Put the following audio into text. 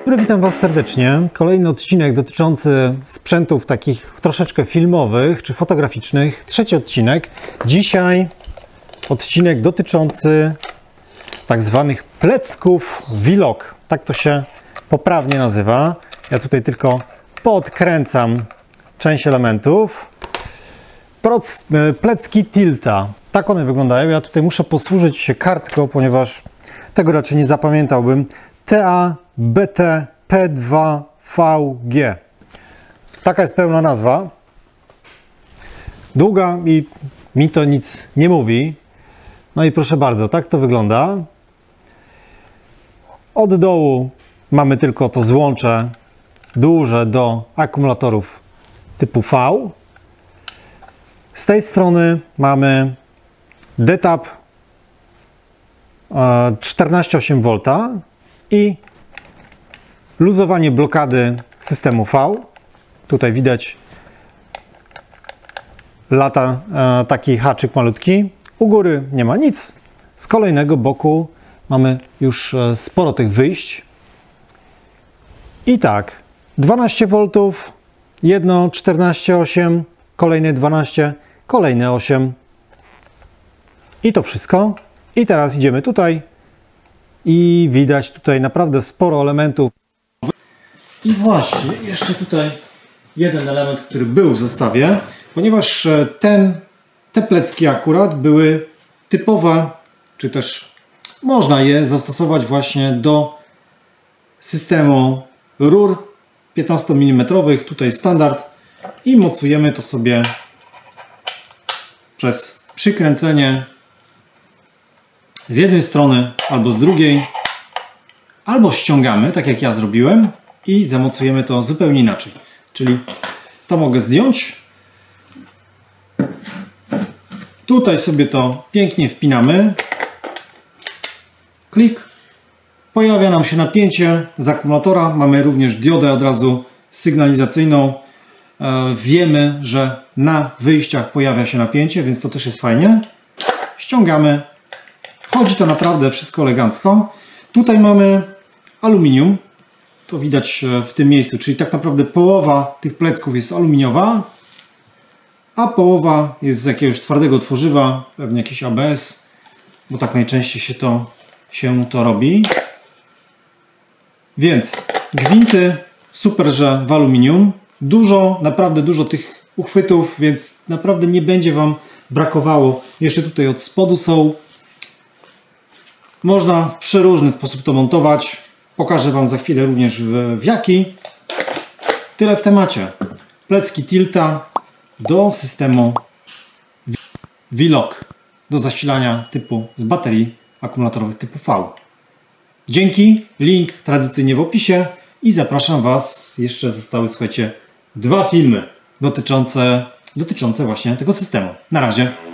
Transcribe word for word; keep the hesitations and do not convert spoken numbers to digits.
Dobry, witam Was serdecznie. Kolejny odcinek dotyczący sprzętów takich troszeczkę filmowych czy fotograficznych. Trzeci odcinek. Dzisiaj odcinek dotyczący tak zwanych plecków Vlog. Tak to się poprawnie nazywa. Ja tutaj tylko podkręcam część elementów. Plecki Tilta. Tak one wyglądają. Ja tutaj muszę posłużyć się kartką, ponieważ tego raczej nie zapamiętałbym. T A B T P dwa V G. Taka jest pełna nazwa. Długa i mi to nic nie mówi. No i proszę bardzo, tak to wygląda. Od dołu mamy tylko to złącze duże do akumulatorów typu V. Z tej strony mamy D T A P czternaście przecinek osiem V i luzowanie blokady systemu V. Tutaj widać lata e, taki haczyk malutki. U góry nie ma nic. Z kolejnego boku mamy już e, sporo tych wyjść. I tak, dwanaście V, jedno czternaście przecinek osiem, kolejne dwanaście, kolejne osiem. I to wszystko. I teraz idziemy tutaj i widać tutaj naprawdę sporo elementów. I właśnie, jeszcze tutaj jeden element, który był w zestawie, ponieważ ten, te plecki akurat były typowe, czy też można je zastosować właśnie do systemu rur piętnaście milimetrów, tutaj standard, i mocujemy to sobie przez przykręcenie z jednej strony albo z drugiej, albo ściągamy, tak jak ja zrobiłem, i zamocujemy to zupełnie inaczej. Czyli to mogę zdjąć. Tutaj sobie to pięknie wpinamy. Klik. Pojawia nam się napięcie z akumulatora. Mamy również diodę od razu sygnalizacyjną. Wiemy, że na wyjściach pojawia się napięcie, więc to też jest fajnie. Ściągamy. Chodzi to naprawdę wszystko elegancko. Tutaj mamy aluminium. To widać w tym miejscu, czyli tak naprawdę połowa tych plecków jest aluminiowa, a połowa jest z jakiegoś twardego tworzywa, pewnie jakiś A B S, bo tak najczęściej się to, się to robi. Więc gwinty super, że w aluminium. Dużo, naprawdę dużo tych uchwytów, więc naprawdę nie będzie Wam brakowało. Jeszcze tutaj od spodu są. Można w przeróżny sposób to montować. Pokażę Wam za chwilę również w, w jaki. Tyle w temacie. Plecki Tilta do systemu Vlog, do zasilania typu z baterii akumulatorowych typu V. Dzięki. Link tradycyjnie w opisie i zapraszam Was. Jeszcze zostały, słuchajcie, dwa filmy dotyczące, dotyczące właśnie tego systemu. Na razie.